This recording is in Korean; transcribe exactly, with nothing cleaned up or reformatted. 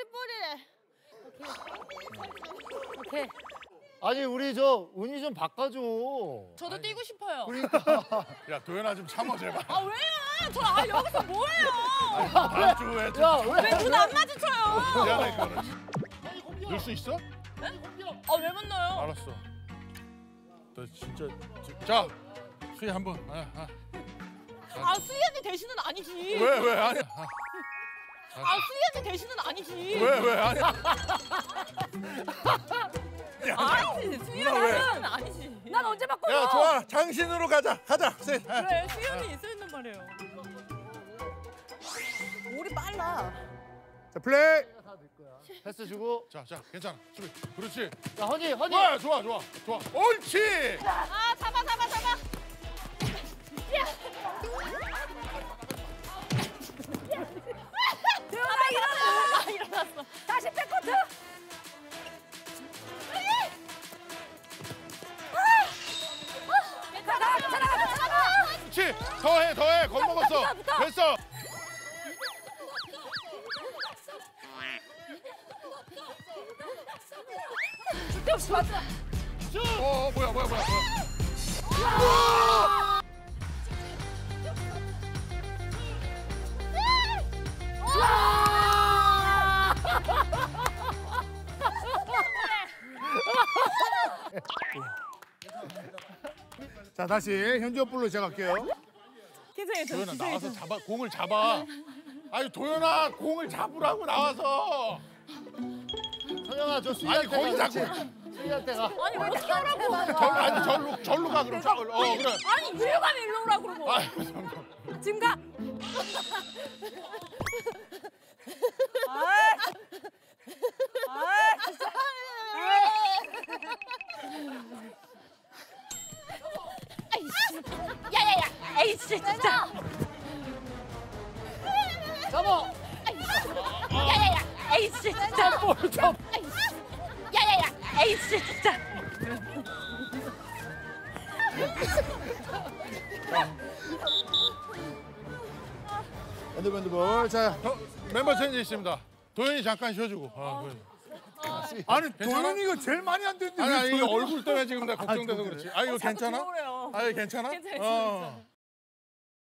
뒷볼이래. 오케이. 아니 우리 저 운이 좀 바꿔줘. 저도 뛰고 싶어요. 그러니까. 야 도현아 좀 참아 제발. 아 왜요? 저 아, 여기서 뭐해요? 다음 주에 좀. 야 왜? 왜 눈 안 마주쳐요? 미안해 그거는. 넣을 수 있어? 아왜 못 넣어요? 알았어. 너 진짜 지- 자 수희 한번. 아, 아. 아 수희 언니 대신은 아니지. 왜 왜 아니야? 아, 아 수희 언니 대신은 아니지. 왜 왜 아니야? 아니지 수희 누나 왜? 언니는 아니지. 난 언제 바꿔? 야 좋아 장신으로 가자 가자. 셋. 아. 그래 수희 언니 있어 있는 말이에요. 우리 빨라. 자 플레이. 패스 주고. 자자 괜찮아 수비. 그렇지. 자 허니 허니. 좋아 좋아 좋아 좋아. 옳지. 아 잡아 잡아 잡아. 대현아 일어나. 아, 일어났어. 다시 백코트. 가가 괜찮아 괜찮아. 그렇지. 더해 더해 겁먹었어. 됐어. 쓸데없이 맞아. 어, 어 뭐야 뭐야 뭐야. 뭐야. 자 다시 현지어 볼로 시작할게요. 괜찮아요. 도현아 나와서 잡아 공을 잡아. 아니 도현아 공을 잡으라고 나와서. 서영아 저 아니 수희한테 거기 가. 자꾸. 수희한테 가. 아니 왜 어떻게 하라고? 절로 아니 절로 절로 가 그럼. 절로. 어 그래. 아니 위로 가면 일로 오라고 그러고. 아, 지금 가. 아, 아, 진짜. 아이씨. 야야야. 에이씨 진짜. 잡아. 야야야. 에이씨 진짜. 볼 잡. 야야야. 에이씨 진짜. 핸드밴드볼. 자 저, 멤버 체인지 있습니다. 도현이 잠깐 쉬어주고. 아, 그래. 아니 괜찮아? 도현이가 제일 많이 안 됐는데. 아니 왜 아니 이거 도현이가- 얼굴 때문에 지금 내가 걱정돼서 그래? 그렇지. 아 이거 자꾸 괜찮아? 들어오래요. 아 이거 괜찮아? 괜찮아요, 어.